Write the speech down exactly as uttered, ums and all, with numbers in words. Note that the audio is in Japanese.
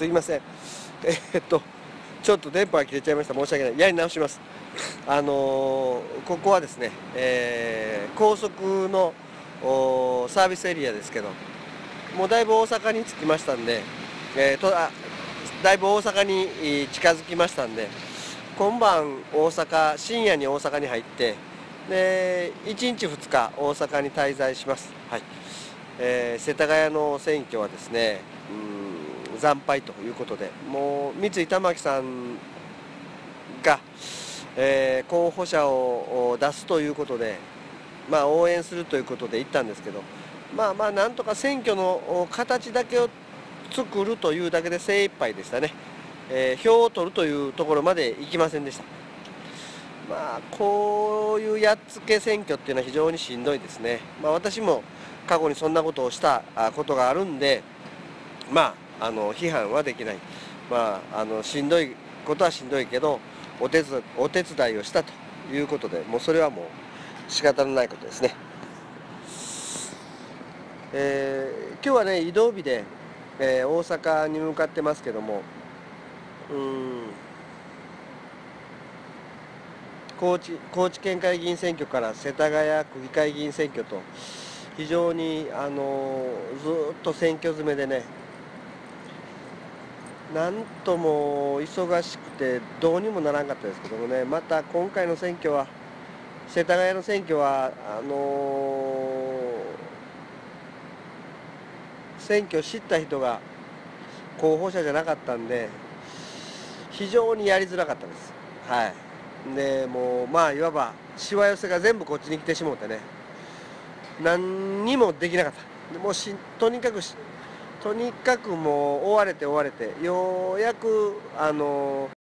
すいません。えーっと、ちょっと電波が切れちゃいました。申し訳ない。やり直します。あのーここはですね、えー高速のおーサービスエリアですけど、もうだいぶ大阪に着きましたんで、えーとあだいぶ大阪にえー近づきましたんで、今晩大阪、深夜に大阪に入って、で、いちにちふつか大阪に滞在します。はい。えー世田谷の選挙はですね、うん、惨敗ということで、もう三井玉樹さんが、えー候補者を出すということで、まあ、応援するということで行ったんですけど、まあまあ、なんとか選挙の形だけを作るというだけで精一杯でしたね。えー票を取るというところまで行きませんでした。まあ、こういうやっつけ選挙っていうのは非常にしんどいですね。まあ、私も過去にそんなことをしたことがあるんで、まあ、あの批判はできない、まあ、あのしんどいことはしんどいけどお手伝お手伝いをしたということで、もうそれはもう仕方のないことですね。えー今日はね移動日で、えー大阪に向かってますけども、うーん高知高知県会議員選挙から世田谷区議会議員選挙と非常に、あのずーっと選挙詰めでね、なんとも忙しくてどうにもならんかったですけどもね、また今回の選挙は、世田谷の選挙はあの選挙を知った人が候補者じゃなかったんで、非常にやりづらかったです。はい。で、もうまあいわばしわ寄せが全部こっちに来てしもうてね、何にもできなかった。でもうしとにかくしとにかくもう追われて追われて、ようやくあの